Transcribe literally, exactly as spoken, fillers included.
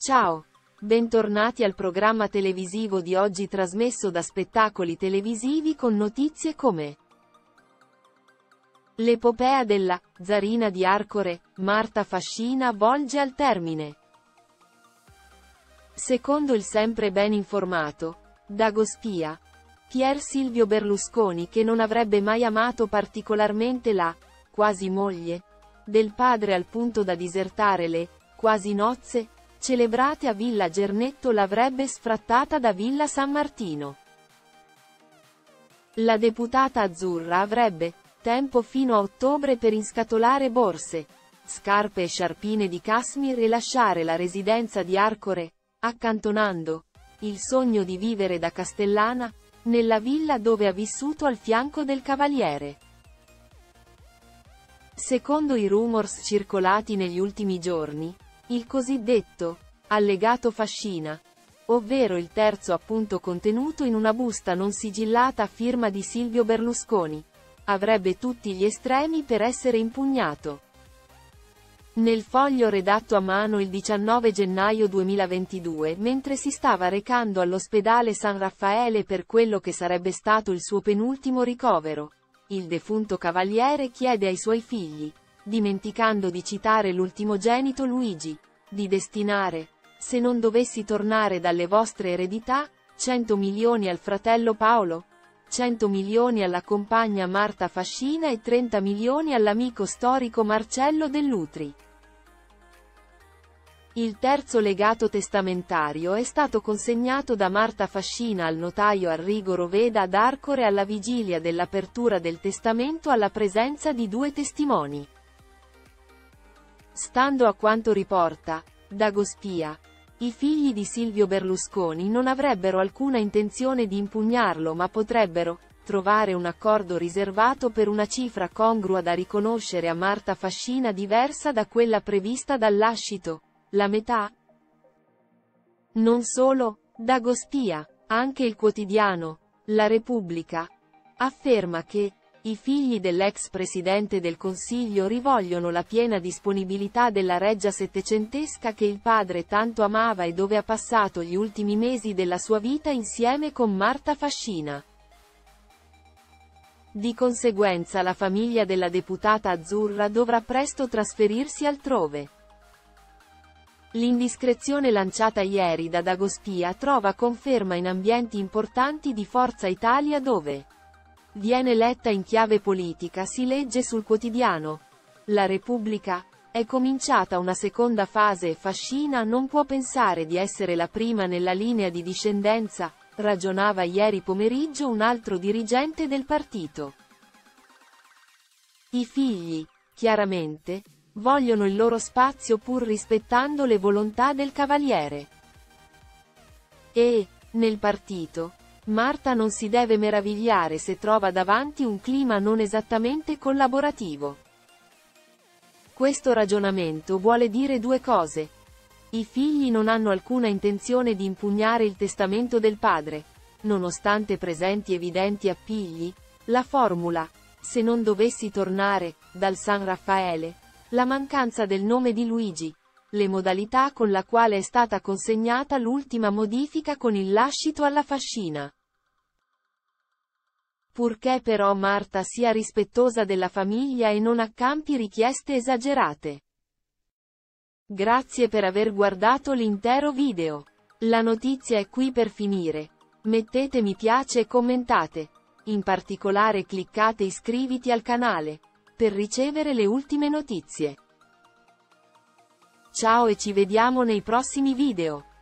Ciao! Bentornati al programma televisivo di oggi trasmesso da Spettacoli Televisivi con notizie come l'epopea della Zarina di Arcore, Marta Fascina volge al termine. Secondo il sempre ben informato Dago Spia, Pier Silvio Berlusconi, che non avrebbe mai amato particolarmente la quasi moglie del padre al punto da disertare le quasi nozze celebrate a Villa Gernetto, l'avrebbe sfrattata da Villa San Martino. La deputata azzurra avrebbe tempo fino a ottobre per inscatolare borse, scarpe e sciarpine di cashmere e lasciare la residenza di Arcore, accantonando il sogno di vivere da castellana nella villa dove ha vissuto al fianco del cavaliere. Secondo i rumors circolati negli ultimi giorni, il cosiddetto allegato Fascina, ovvero il terzo appunto contenuto in una busta non sigillata a firma di Silvio Berlusconi, avrebbe tutti gli estremi per essere impugnato. Nel foglio redatto a mano il diciannove gennaio duemilaventidue, mentre si stava recando all'ospedale San Raffaele per quello che sarebbe stato il suo penultimo ricovero, il defunto cavaliere chiede ai suoi figli, dimenticando di citare l'ultimogenito Luigi, di destinare, se non dovessi tornare dalle vostre eredità, cento milioni al fratello Paolo, cento milioni alla compagna Marta Fascina e trenta milioni all'amico storico Marcello Dell'Utri. Il terzo legato testamentario è stato consegnato da Marta Fascina al notaio Arrigo Roveda ad Arcore alla vigilia dell'apertura del testamento alla presenza di due testimoni. Stando a quanto riporta Dago Spia, i figli di Silvio Berlusconi non avrebbero alcuna intenzione di impugnarlo, ma potrebbero trovare un accordo riservato per una cifra congrua da riconoscere a Marta Fascina diversa da quella prevista dal lascito, la metà. Non solo, Dago Spia, anche il quotidiano La Repubblica afferma che i figli dell'ex presidente del Consiglio rivogliono la piena disponibilità della reggia settecentesca che il padre tanto amava e dove ha passato gli ultimi mesi della sua vita insieme con Marta Fascina. Di conseguenza la famiglia della deputata azzurra dovrà presto trasferirsi altrove. L'indiscrezione lanciata ieri da Dago Spia trova conferma in ambienti importanti di Forza Italia dove viene letta in chiave politica. Si legge sul quotidiano La Repubblica: è cominciata una seconda fase e Fascina non può pensare di essere la prima nella linea di discendenza, ragionava ieri pomeriggio un altro dirigente del partito. I figli, chiaramente, vogliono il loro spazio pur rispettando le volontà del cavaliere. E, nel partito, Marta non si deve meravigliare se trova davanti un clima non esattamente collaborativo. Questo ragionamento vuole dire due cose. I figli non hanno alcuna intenzione di impugnare il testamento del padre, nonostante presenti evidenti appigli. La formula, se non dovessi tornare, dal San Raffaele, la mancanza del nome di Luigi, le modalità con la quale è stata consegnata l'ultima modifica con il lascito alla Fascina. Purché però Marta sia rispettosa della famiglia e non accampi richieste esagerate. Grazie per aver guardato l'intero video. La notizia è qui per finire. Mettete mi piace e commentate. In particolare cliccate iscriviti al canale per ricevere le ultime notizie. Ciao e ci vediamo nei prossimi video.